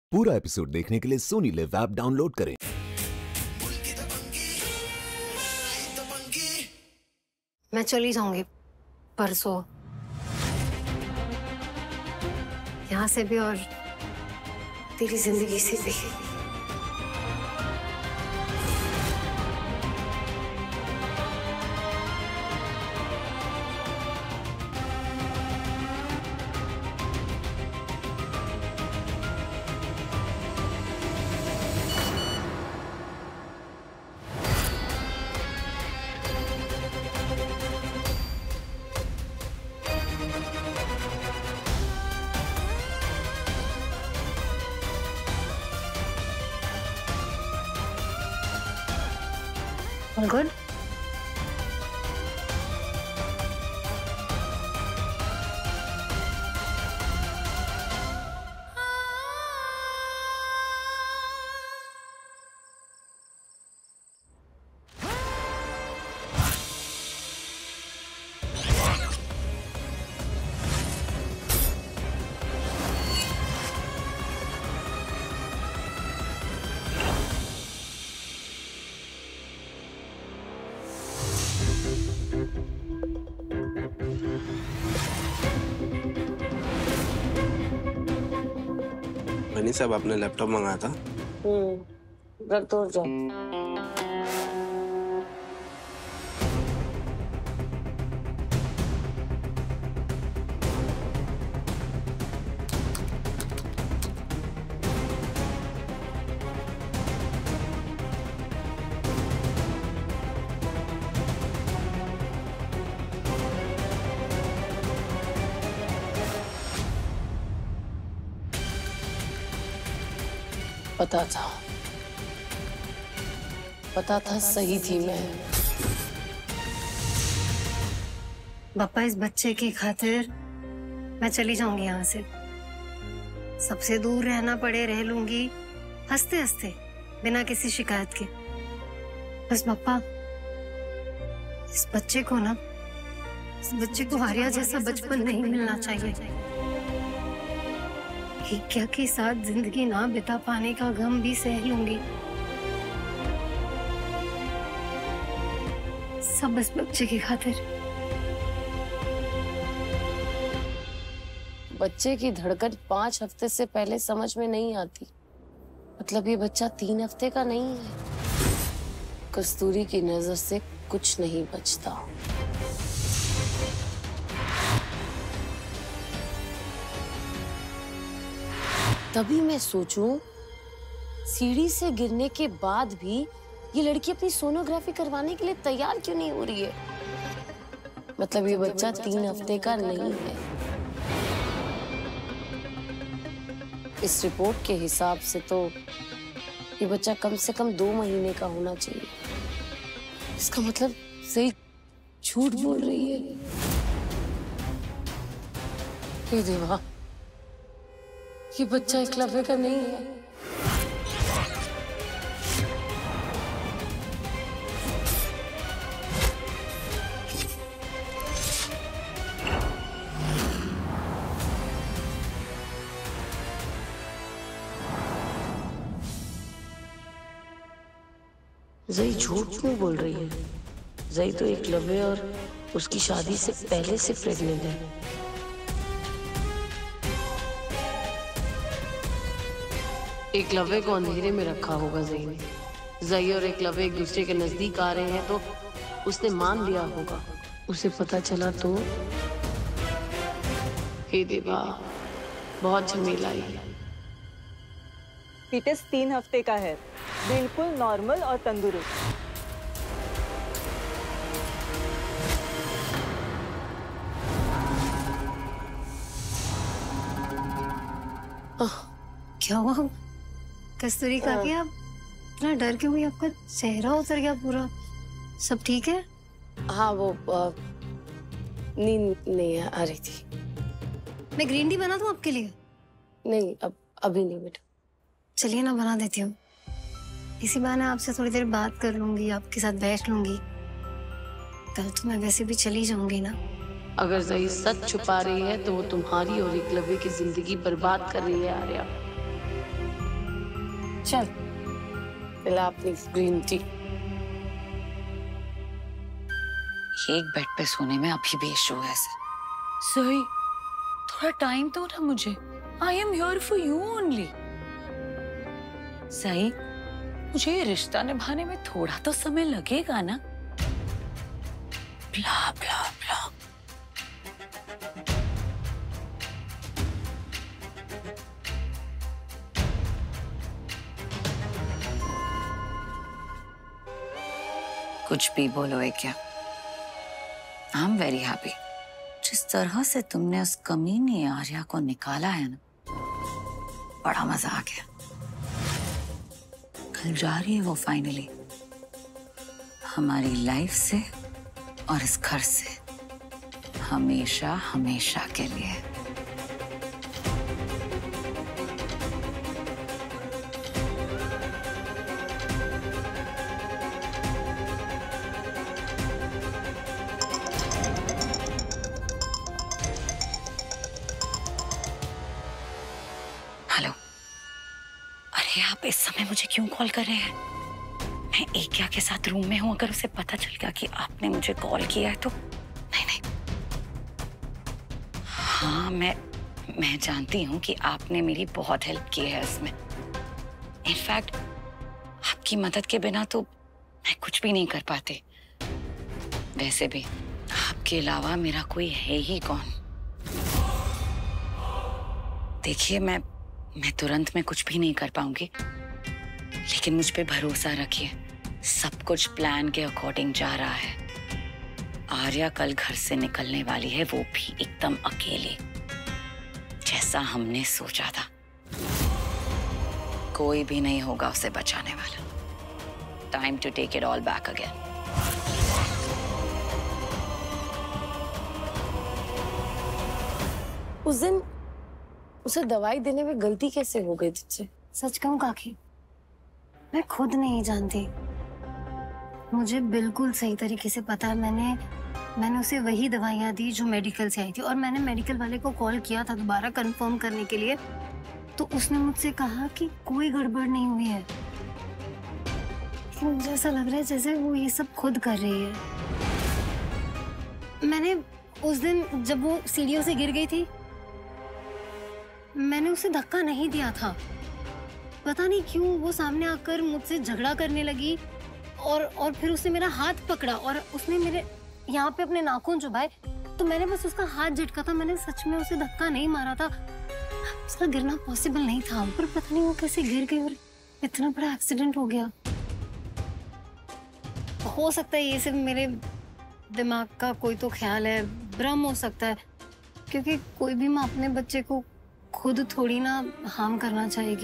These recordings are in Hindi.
पूरा एपिसोड देखने के लिए सोनी लिव ऐप डाउनलोड करें। मैं चली जाऊंगी परसों यहाँ से भी और तेरी जिंदगी से भी। All good? मनी साहब आपने लैपटॉप मंगाया था? रख दो जाओ। पता था सही थी मैं। पापा इस बच्चे की खातिर मैं चली जाऊंगी यहाँ से। सबसे दूर रहना पड़े रह लूंगी, हंसते हंसते बिना किसी शिकायत के। बस पापा इस बच्चे को आर्या जैसा बचपन नहीं मिलना चाहिए। क्या के साथ जिंदगी ना बिता पाने का गम भी सह लूंगी, सब इस बच्चे की खातिर। बच्चे की धड़कन 5 हफ्ते से पहले समझ में नहीं आती, मतलब ये बच्चा 3 हफ्ते का नहीं है। कस्तूरी की नजर से कुछ नहीं बचता। तभी मैं सोचूं, सीढ़ी से गिरने के बाद भी ये लड़की अपनी सोनोग्राफी करवाने के लिए तैयार क्यों नहीं हो रही है? मतलब ये बच्चा 3 हफ्ते का नहीं है। इस रिपोर्ट के हिसाब से तो ये बच्चा कम से कम 2 महीने का होना चाहिए। इसका मतलब सही झूठ बोल रही है। हे देवा, ये बच्चा एकलव्य का नहीं है। जई झूठ क्यों बोल रही है? जई तो एकलव्य और उसकी शादी से पहले से प्रेग्नेंट है। एकलव्य को अंधेरे में रखा होगा जई ने। जई और एकलव्य एक दूसरे के नजदीक आ रहे हैं तो उसने मान लिया होगा। उसे पता चला तो हे देवा, बहुत झमेला आई। फीटस 3 हफ्ते का है, बिल्कुल नॉर्मल और तंदुरुस्त। क्या हुआ कस्तूरी काकी? आप इतना डर क्यों गई? आपका चेहरा उतर गया पूरा। सब ठीक है? हाँ, वो नींद नहीं आ रही थी। मैं ग्रीन टी बना दूं आपके लिए? नहीं, अभी नहीं बेटा। चलिए ना, बना देती हूँ। इसी बहाने आपसे थोड़ी देर बात कर लूंगी, आपके साथ बैठ लूंगी। कल तो मैं वैसे भी चली जाऊंगी ना। अगर जही सच छुपा रही है तो वो तुम्हारी और एकलव्य की जिंदगी बर्बाद कर रही है आर्या। चल पिला अपनी ग्रीन टी। एक बेड पे सोने में अभी भी इशू है। सही, थोड़ा टाइम दो ना मुझे। I am here for you only. सही, मुझे ये रिश्ता निभाने में थोड़ा तो समय लगेगा ना। ब्ला ब्ला ब्ला। कुछ भी बोलो है क्या? I am very happy. जिस तरह से तुमने उस कमीनी आर्या को निकाला है ना, बड़ा मजा आ गया। कल जा रही है वो फाइनली हमारी लाइफ से और इस घर से, हमेशा हमेशा के लिए। हेलो, अरे आप इस समय मुझे क्यों कॉल कर रहे हैं? मैं एकया के साथ रूम में हूं। अगर उसे पता चल गया कि आपने मुझे कॉल किया है तो नहीं नहीं। हाँ, मैं जानती हूँ कि आपने मेरी बहुत हेल्प की है इसमें। इनफैक्ट आपकी मदद के बिना तो मैं कुछ भी नहीं कर पाती। वैसे भी आपके अलावा मेरा कोई है ही कौन। देखिए, मैं तुरंत में कुछ भी नहीं कर पाऊंगी, लेकिन मुझ पे भरोसा रखिए। सब कुछ प्लान के अकॉर्डिंग जा रहा है। आर्या कल घर से निकलने वाली है, वो भी एकदम अकेले, जैसा हमने सोचा था। कोई भी नहीं होगा उसे बचाने वाला। Time to take it all back again. उस दिन उसे दवाई देने में गलती कैसे हो गई तुझसे? सच कहूं काकी, मैं खुद नहीं जानती। मुझे बिल्कुल सही तरीके से पता है। मैंने उसे वही दवाइयाँ दी जो मेडिकल से आई थी, और मैंने मेडिकल वाले को कॉल किया था दोबारा कंफर्म करने के लिए, तो उसने मुझसे कहा कि कोई गड़बड़ नहीं हुई है। मुझे ऐसा लग रहा है जैसे वो ये सब खुद कर रही है। मैंने उस दिन जब वो सीढ़ियों से गिर गई थी, मैंने उसे धक्का नहीं दिया था। पता नहीं क्यों वो सामने आकर मुझसे झगड़ा करने लगी, और फिर उसने मेरा हाथ पकड़ा और उसने मेरे यहाँ पे अपने नाखून चुभाए, तो मैंने बस उसका हाथ झटका था। मैंने सच में उसे धक्का नहीं मारा था। उसका गिरना पॉसिबल नहीं था, पर पता नहीं वो कैसे गिर गई और इतना बड़ा एक्सीडेंट हो गया। हो सकता है ये सिर्फ मेरे दिमाग का कोई तो ख्याल है, भ्रम हो सकता है, क्योंकि कोई भी माँ अपने बच्चे को खुद थोड़ी ना हार्म करना चाहेगी।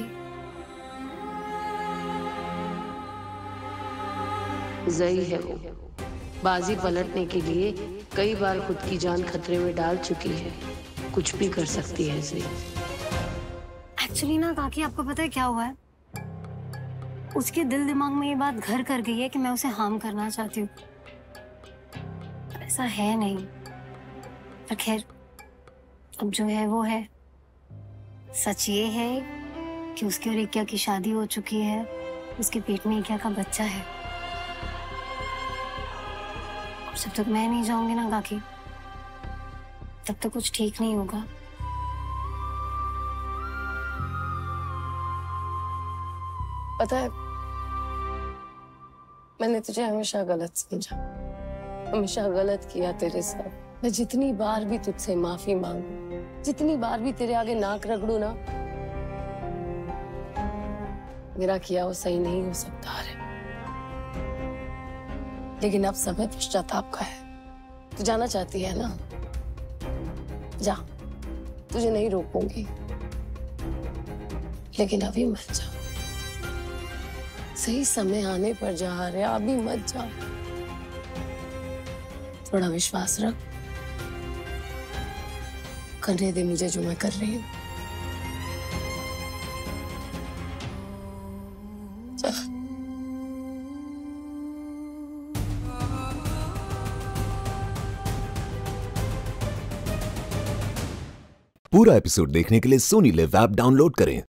जई है वो, बाजी पलटने के लिए कई बार खुद की जान खतरे में डाल चुकी है। कुछ भी कर सकती है जई। एक्चुअली ना काकी, आपको पता है क्या हुआ है? उसके दिल दिमाग में ये बात घर कर गई है कि मैं उसे हार्म करना चाहती हूँ। ऐसा है नहीं, पर खैर अब जो है वो है। सच ये है कि उसकी और एकया की शादी हो चुकी है, उसके पेट में एकया का बच्चा है। और जब तक मैं नहीं जाऊंगी ना काकी, तब तक कुछ ठीक नहीं होगा। पता है, मैंने तुझे हमेशा गलत समझा, हमेशा गलत किया तेरे साथ। मैं जितनी बार भी तुझसे माफी मांगू, जितनी बार भी तेरे आगे नाक रगड़ू ना, मेरा किया वो सही नहीं हो सकता है। लेकिन अब समय पश्चाताप का है। तू जाना चाहती है ना, जा, तुझे नहीं रोकूंगी, लेकिन अभी मत जा। सही समय आने पर जा रहा, अभी मत जा। थोड़ा विश्वास रख, करने दे मुझे जो मैं कर रही हूँ। पूरा एपिसोड देखने के लिए सोनी लिव ऐप डाउनलोड करें